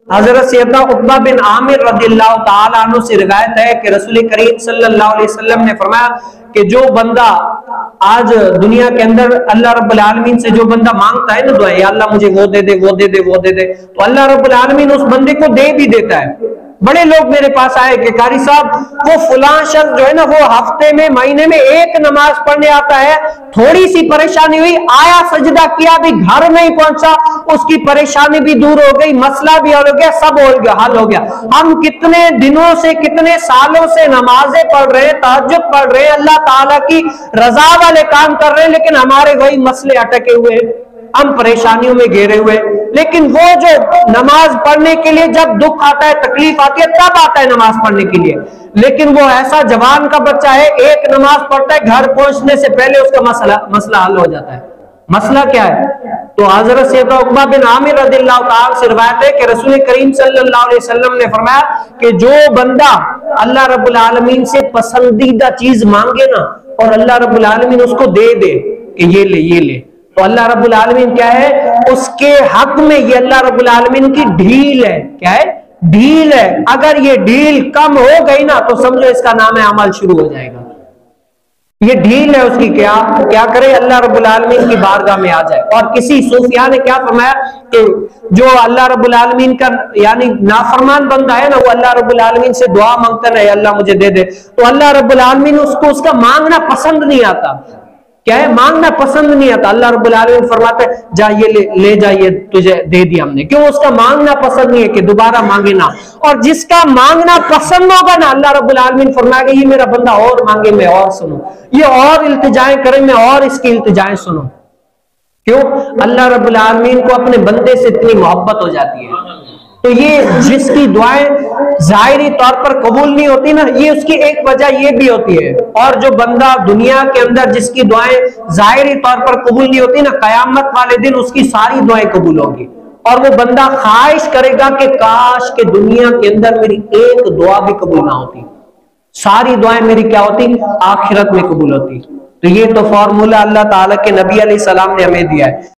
حضرت سیدنا عقبہ بن عامر رضی اللہ تعالیٰ عنہ سے روایت ہے کہ رسول کریم صلی اللہ علیہ وسلم نے فرمایا کہ جو بندہ آج دنیا کے اندر اللہ رب العالمین سے جو بندہ مانگتا ہے نا دعا، یا اللہ مجھے وہ دے دے وہ دے دے وہ دے دے، تو اللہ رب العالمین اس بندے کو دے بھی دیتا ہے۔ بڑے لوگ میرے پاس آئے کہ قاری صاحب وہ فلاں شخص جو ہے نا وہ ہفتے میں مہینے میں ایک نماز پڑھنے آتا ہے، تھوڑی سی پریشانی ہوئی، آیا سجدہ کیا بھی گھر نہیں پہنچا، اس کی پریشانی بھی دور ہو گئی، مسئلہ بھی حل ہو گیا، سب ہو گیا حل ہو گیا۔ ہم کتنے دنوں سے کتنے سالوں سے نمازیں پڑھ رہے ہیں، تہجد پڑھ رہے ہیں، اللہ تعالیٰ کی رضا والے کام کر رہے ہیں، لیکن ہمارے وہی مسئلے اٹکے ہوئے ہیں، ہم پریشانیوں میں گھیرے ہوئے۔ لیکن وہ جو نماز پڑھنے کے لیے جب دکھ آتا ہے تکلیف آتی ہے تب آتا ہے نماز پڑھنے کے لیے، لیکن وہ ایسا جوان کا بچہ ہے ایک نماز پڑھتا ہے گھر پہنچنے سے پہلے اس کا مسئلہ حل ہو جاتا ہے۔ مسئلہ کیا ہے؟ تو حضرت سیدنا عقبہ بن عامر رضی اللہ تعالیٰ سے روایت ہے کہ رسول کریم صلی اللہ علیہ وسلم نے فرمایا کہ جو بندہ اللہ رب العالمین سے پسندیدہ چیز مانگے نا اور اللہ رب العالمین اس کو دے دے کہ یہ لے یہ لے، تو اللہ رب العالمین کیا ہے اس کے حق میں یہ اللہ رب العالمین کی ڈھیل ہے۔ کیا ہے؟ ڈھیل ہے۔ اگر یہ ڈھیل کم ہو گئی نا تو سمجھو اس کا نام عمل شروع ہو جائے گا۔ یہ ڈھیل ہے اس کی، کیا کرے اللہ رب العالمین کی بارگاہ میں آ جائے۔ اور کسی صوفیاء نے کیا فرمایا کہ جو اللہ رب العالمین کا یعنی نافرمان بندہ ہے نا وہ اللہ رب العالمین سے دعا مانگتا ہے اللہ مجھے دے دے، تو اللہ رب العالمین اس کو اس کا مانگنا پسند نہیں آتا۔ کیا ہے؟ مانگنا پسند نہیں آتا۔ اللہ رب العالمین فرماتا ہے جا یہ لے جا، یہ تجھے دے دیا ہم نے، کیوں؟ اس کا مانگنا پسند نہیں ہے کہ دوبارہ مانگے نا۔ اور جس کا مانگنا پسند ہوگا نا اللہ رب العالمین فرمائے گا یہ میرا بندہ اور مانگے میں اور سنوں، یہ اور التجائیں کرے میں اور اس کی التجائیں سنوں۔ کیوں؟ اللہ رب العالمین کو اپنے بندے سے اتنی محبت ہو جاتی ہے۔ تو یہ جس کی دعائیں ظاہری طور پر قبول نہیں ہوتی نا، یہ اس کی ایک وجہ یہ بھی ہوتی ہے۔ اور جو بندہ دنیا کے اندر جس کی دعائیں ظاہری طور پر قبول نہیں ہوتی نا، قیامت والے دن اس کی ساری دعائیں قبول ہوگی، اور وہ بندہ خواہش کرے گا کہ کاش کہ دنیا کے اندر میری ایک دعا بھی قبول نہ ہوتی، ساری دعائیں میری کیا ہوتی؟ آخرت میں قبول ہوتی۔ تو یہ تو فارمولہ اللہ تعالیٰ کے نبی علیہ السلام نے ہمیں دیا ہے۔